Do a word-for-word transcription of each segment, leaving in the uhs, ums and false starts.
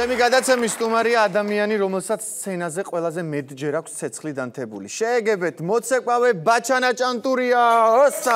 ჩემი გადაცემის სტუმარია ადამიანი, რომელსაც სცენაზე ყველაზე მეტჯერ აქვს ცეცხლი დანთებული. შეეგებეთ მოცეკვავე ბაჩანა ჭანტურია. ოსა!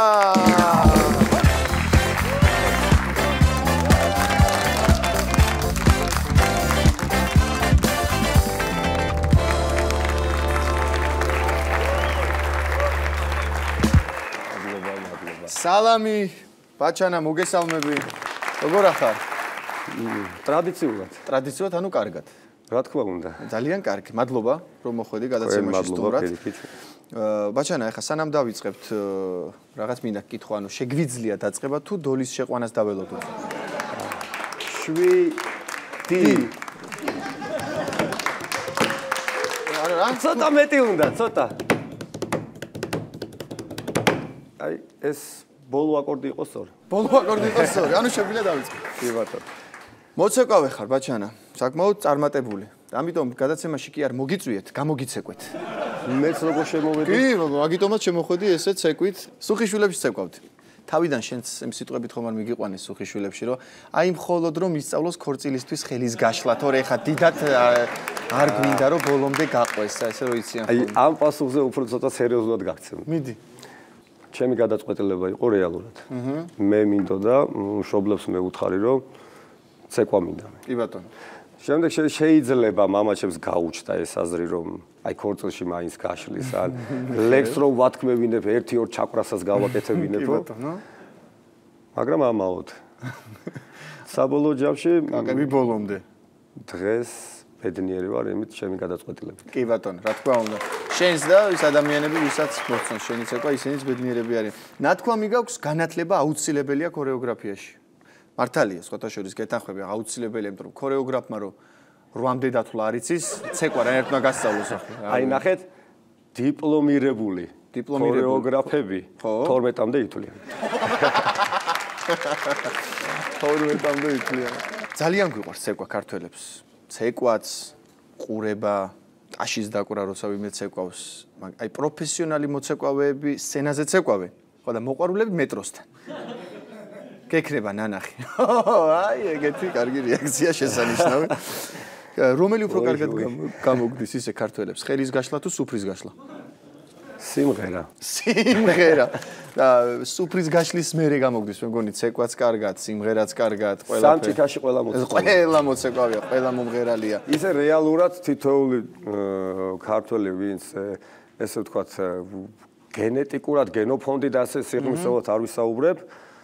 სალამი ბაჩანა, მოგესალმები. როგორ ახარ? ტრადიციულად. ტრადიციულად, ანუ კარგად. რა თქმა უნდა. ძალიან კარგი. მადლობა, რომ მოხვედი გადაცემაში სტუმრად. ბაჩანა, ახლა სანამ დავიწყებთ, რაღაც მინდა გკითხო, ანუ შეგვიძლია დაწყება თუ დოლის შეყვანას დაველოდოთ? შვიდი. არა, ცოტა მეტი უნდა, ცოტა. აი, ეს ბოლო აკორდი იყოს სწორი. ბოლო აკორდი იყოს სწორი. ანუ შეგვიძლია დავიწყო. კი ბატონო. მოცეკვავე ხარ ბაჩანა, საკმაოდ წარმატებული. ამიტომ გადაცემაში კი არ მოგიწვიეთ, გამოგიცეკვეთ. მეც როგორ შემოვედი? კი, მაგიტომაც შემოხვედი ესე ცეკვით. სუხიშვილებში ცეკვავდი. თავიდან შენც იმ სიტყვებით ხომ არ მიგიყვანეს სუხიშვილებში, რომ აი მხოლოდ რომ ისწავლოს ქორწილისთვის ხელის გაშლა, თორე ხა დიდად არ გვინდა რომ ბოლომდე გაყვეს, ესე რომ იციან აი, ამ პასუხზე უფრო ცოტა სერიოზულად გაგცემ. მიდი. ჩემი გადაწყვეტილება იყო რეალურად. მე მინდოდა მშობლებს მე უთხარი რომ ცეკვა მინდა. კი ბატონო. შემდეგ შეიძლება მამაჩემს გაუჩნდა ეს აზრი რომ აი ქორწილში მაინც გაშლის ან ლექს რომ ვათქმევინებ ერთი ორ ჩაკვრასაც გავაკეთებინებო. კი ბატონო. მაგრამ ამაოდ. საბოლოო ჯამში აკები ბოლომდე. დღეს ბედნიერი ვარ იმით ჩემი გადაწყვეტილებით. კი ბატონო, რა თქმა უნდა. შენს და ის ადამიანები, ვისაც მოწონს შენი ცეკვა, ისინიც ბედნიერები არიან. ნათქვამი გაქვს, განათლება აუცილებელია ქორეოგრაფიაში. მართალია, სხვათა შორის გეთანხმები, აუცილებელია, იმიტომ რომ ქორეოგრაფმა რომ რვამდე დათვლა არ იცის, ცეკვა რაერთმა უნდა გასწავლოს ახლა. აი ნახეთ, დიპლომირებული ქორეოგრაფები თორმეტამდე ითვლიან. თორმეტამდე ითვლიან. ძალიან გვიყვარს ცეკვა ქართველებს. ცეკვაც, ყურება, ტაშის დაკვრა, როცა ვინმე ცეკვავს. აი პროფესიონალი მოცეკვავეები სცენაზე ცეკვავენ, ხო და მოყვარულები მეტროსთან. გეკრება ნანახი. აი, ეგეთი კარგი რეაქცია შესანიშნავი. რომელი უფრო კარგად გამოგდის ისე ქართველებს, ხელის გაშლა თუ სუფრის გაშლა? სიმღერა. სიმღერა. და სუფრის გაშლის მერე გამოგდის, მე მგონი ცეკვაც კარგად, სიმღერაც კარგად, ყველაფერი. სამჭიქაში ყველა მოცეკვავია. ყველა მოცეკვავია, ყველა მომღერალია. ისე რეალურად თითოეული ქართველი, ვინც ესე ვთქვათ, გენეტიკურად, გენოფონდით ასე სიღრმისეულად არ ვისაუბრებ,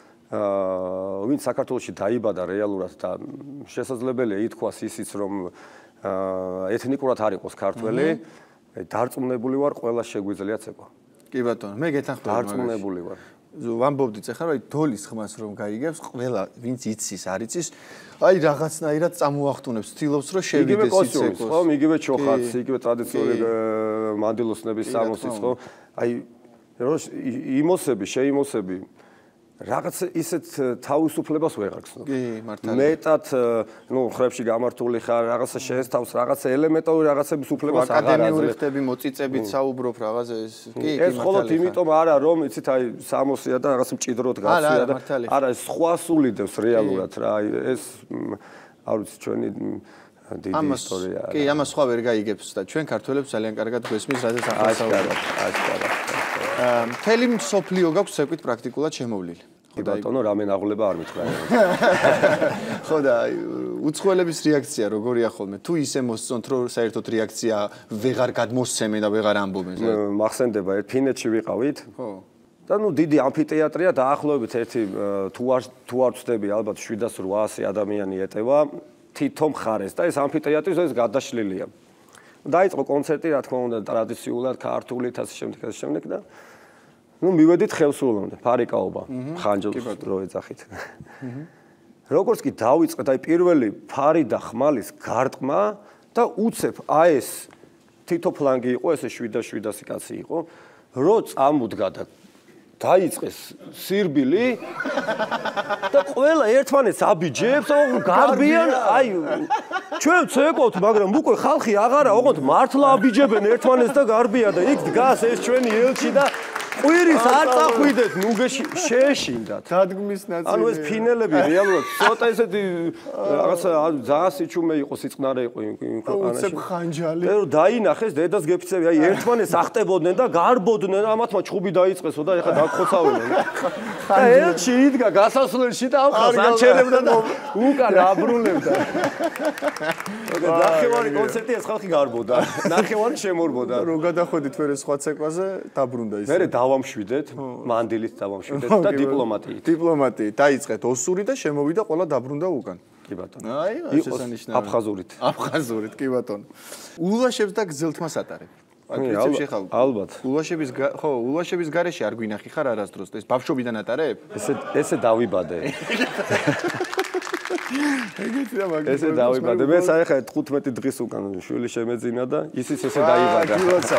აა ვინც საქართველოში დაიბადა რეალურად და შესაძლებელია ითქვას ისიც რომ ეთნიკურად არ იყოს ქართველი, დარწმუნებული ვარ ყველა შეგვიძლია ცეკვა. კი ბატონო, მე გეთანხმები. დარწმუნებული ვარ. ვამბობდით ახლა რომ აი დოლის ხმას რომ გაიგებს, ყველა ვინც იცის, არ იცის, აი რაღაცნაირად წამოახტუნებს, ცდილობს რომ შევიდეს იცეკვოს. ხო, იგივე ჩოხაც, იგივე ტრადიციული მანდილოსნების სამოსიც, ხო? აი რომ იმოსები, შეიმოსები რაღაც ისეთ თავისუფლებას ვეღარ გსნობ. კი, მართალია. მეტად, ნუ ხრებში გამართული ხარ, რაღაცა შეესთავს, რაღაცა ელემენტური რაღაცების უფლებას აღარ აძლევ. აკადემიური ხტები, მოწიწებით საუბრობ რაღაცა ეს. კი, კი, ეს მხოლოდ იმიტომ არა, რომ იცით, აი სამოსია და რაღაც მჭიდროდ გასვია და არა, ეს სხვა სულიდებს რეალურად რა, აი ეს არ ვიცი, ჩვენი დიდი ისტორია. კი, ამას სხვა ვერ გაიგებს და ჩვენ ქართველებს ძალიან კარგად გვესმის, რადგან ახალსაუბრად, აშკარად. მთელი მსოფლიო გაქვს ცეკვით პრაქტიკულად შემოვლილი. კი ბატონო, რამე ნაღვლება არ მითხრა. ხო და უცხოელების რეაქცია როგორია ხოლმე? თუ ისე მოსწონთ, რომ საერთოდ რეაქცია ვეღარ გადმოსცემენ და ვეღარ ამბობენ. მახსენდება, ერთ ფინეთში ვიყავით. ხო. და ნუ დიდი ამფითეატრია დაახლოებით ერთი თუ არ თუ არ ვწდები ალბათ შვიდას რვაასი ადამიანი ეტევა თითო მხარეს და ეს ამფითეატრი ეს გადაშლილია. დაიწყო კონცერტი, რა თქმა უნდა, ტრადიციულად ქართულით ასე შემდეგ ასე შემდეგ და ნუ მივედით ხევსურლამდე, ფარიკაობა, ხანჯალს რო ეძახით. როგორც კი დავიწყეთ, აი პირველი ფარი და ხმალის გარტყმა და უცებ აი ეს თითო ფლანგი იყო, ესე შვიდას შვიდასი კაცი იყო, რო წამუდგა და დაიწყეს სირბილი და ყველა ერთმანეთს აბიჯებს, გარბიან, აი ჩვენ ცეკვავთ, მაგრამ უკვე ხალხი აღარა, ოღონდ მართლა აბიჯებენ ერთმანეთს და გარბიან და იქ დგას ეს ჩვენი ელჩი და ყვირის არ წახვიდეთ, ნუ შეეშინდათ. დადგმის ნაწილი. ანუ ეს ფინელები რეალურად ცოტა ესეთი რაღაცა ძალიან სიჩუმე იყო, სიწყნარე იყო იმ ქვეყანაში. უცებ ხანჯალი. და დაინახეს დედას გეფიცები, აი ერთმანეს ახტებოდნენ და გარბოდნენ, ამათმა ჩხუბი დაიწყესო და ეხა დაგხოცავდნენ. და ერთში იდგა გასასვლელში და ამხას აჩერებდა და უკან აბრუნებდა. ნახევარი კონცერტი ეს ხალხი გარბოდა. ნახევარი შემორბოდა. რო გადახვედით ვერე სხვა ცეკვაზე დაბრუნდა ის. მერე დავამშვიდეთ, მანდილით დავამშვიდეთ და დიპლომატიით. დიპლომატიით დაიწყეთ ოსური და შემოვიდა ყველა დაბრუნდა უკან. კი ბატონო. აი, შესანიშნავი. აფხაზურით. აფხაზურით, კი ბატონო. ულვაშებს და გზელთმას ატარებ. ალბათ. ულვაშების ხო, ულვაშების გარეშე არ გვინახი ხარ არასდროს და ეს ბავშვობიდან ატარებ? ესე ესე დავიბადე. ეგეთი და მაგ. ესე დავიბადე. მე საერთოდ თხუთმეტი დღის უკან შვილი შემეძინა და ისიც ესე დაიბადა. გილოცა.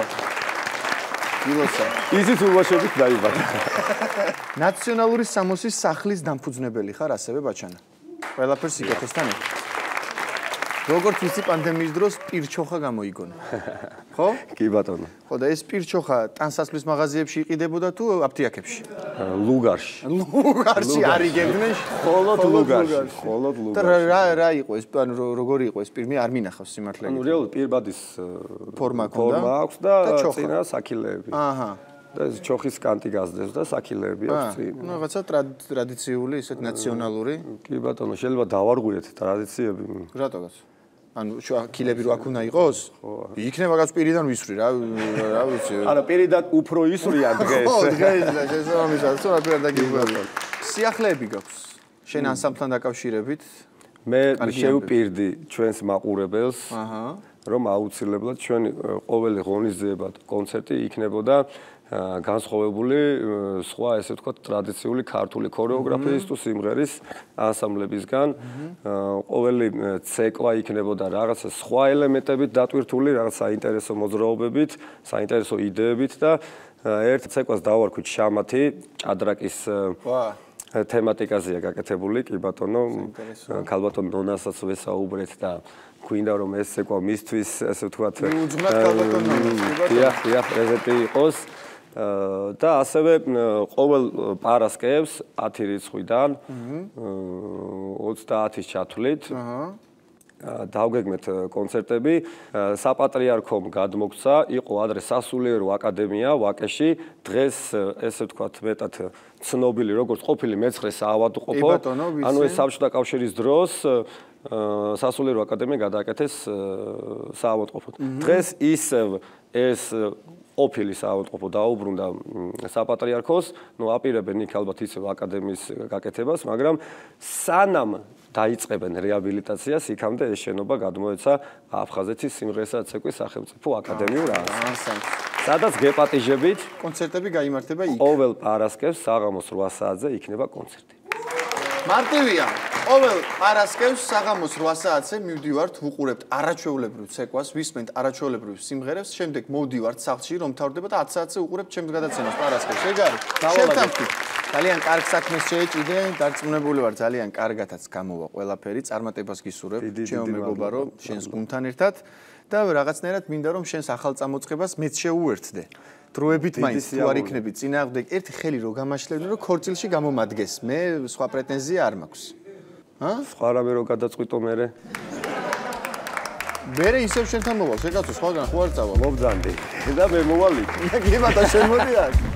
გილოცა. ისიც ულვაშებით დაიბადა. ნაციონალური სამოსის სახლის დამფუძნებელი ხარ ასევე ბაჩანა. ყველაფერს იგეთესთან ერთად. როგორც ვიცი პანდემიის დროს პირჩოხა გამოიგონა. ხო? კი ბატონო. ხო და ეს პირჩოხა ტანსაცმლის მაღაზიებში იყიდებოდა თუ აფთიაქებში? ლუგარში. ლუგარში არიგებდნენ? ხოლოდ ლუგარში. ხოლოდ ლუგარში. და რა რა იყო ეს, ანუ როგორი იყო ეს პირმე არ მინახავს სიმართლე. ანუ რეალურად პირბადის ფორმა ქონდა. ფორმა აქვს და წინა საქილეები. აჰა. და ეს ჩოხის კანტი გაზდებს და საქილეები აქვს წინ. ნუ რაღაცა ტრადიციული, ისეთ ნაციონალური. კი ბატონო, შეიძლება დავარღვიეთ ტრადიციები. რატოგაც? ანუ ქილები რო აქ უნდა იყოს? ხო. იქნება რაღაც პირიდან ვისვრი რა, რა ვიცი. არა, პირიდან უფრო ისვრია დღეს. ხო, დღეს და შესაბამისად, სხვა პირად დაგიგვერდა. სიახლეები გაქვს შენ ანსამბლთან დაკავშირებით? მე შევპირდი ჩვენს მაყურებელს, აჰა, რომ აუცილებლად ჩვენ ყოველი ღონისძიებად კონცერტი იქნებოდა განსხვავებული სხვა ესე ვთქვათ ტრადიციული ქართული ქორეოგრაფიის თუ სიმღერის ანსამბლებისგან ყოველი ცეკვა იქნებოდა რაღაცა სხვა ელემენტებით დატვირთული, რაღაც საინტერესო მოძრაობებით, საინტერესო იდეებით და ერთ ცეკვას დავარქვით შამათი, ჭადრაკის თემატიკაზეა გაკეთებული, კი ბატონო, ქალბატონ ნონასაც ვესაუბრეთ და გვინდა რომ ეს ცეკვა მისთვის ესე ვთქვათ უძღვნათ ქალბატონ ნონას, კი ბატონო. დიახ, დიახ, პრეზენტი იყოს. და ასევე ყოველ პარასკევს ათი რიცხვიდან ოცდაათის ჩათვლით დავგეგმეთ კონცერტები. საპატრიარქომ გადმოგცა, იყო ადრე სასულიერო აკადემია ვაკეში, დღეს ესე ვთქვათ მეტად ცნობილი როგორც ყოფილი მეცხრე საავადმყოფო. ანუ ეს საბჭოთა კავშირის დროს სასულიერო აკადემია გადააკეთეს საავადმყოფოდ. დღეს ისევ ეს ყოფილი საავადმყოფო დაუბრუნდა საპატრიარქოს, ნუ აპირებენ იქ ალბათ ისევ აკადემიის გაკეთებას, მაგრამ სანამ დაიწყებენ რეაბილიტაციას, იქამდე ეს შენობა გადმოეცა აფხაზეთის სიმღერისა და ცეკვის სახელმწიფო აკადემიურ ანსამბლს. სადაც გეპატიჟებით კონცერტები გაიმართება იქ. ყოველ პარასკევს საღამოს რვა საათზე იქნება კონცერტი. მარტივია. ყოველ პარასკევს საღამოს რვა საათზე მივდივართ, ვუყურებთ არაჩვეულებრივ ცეკვას, ვისმენთ არაჩვეულებრივ სიმღერებს, შემდეგ მოვდივართ სახლში, რომ თავდება და ათ საათზე უყურებთ ჩემს გადაცემას პარასკევს. ეგ არის. შევთანხმდით. ძალიან კარგ საქმეს შეეჭიდე, დარწმუნებული ვარ, ძალიან კარგათაც გამოვა ყველაფერი, წარმატებას გისურვებ, ჩემო მეგობარო, შენს გუნდთან ერთად და რაღაცნაირად მინდა რომ შენს ახალ წამოწყებას მეც შეუერთდე. დროებით მაინც თუ არ იქნები წინააღმდეგ ერთი ხელი რო გამაშლებდნენ რომ ქორწილში გამომადგეს. მე სხვა პრეტენზია არ მაქვს. ჰა? სხვა რამე რო გადაწყვიტო მერე. მერე ისევ შენთან მოვალ, შეკაცო სხვაგან ხო არ წავალ. მობძანდი. და მე მოვალ იქ. კი ბატონო, შენ მოდი აქ.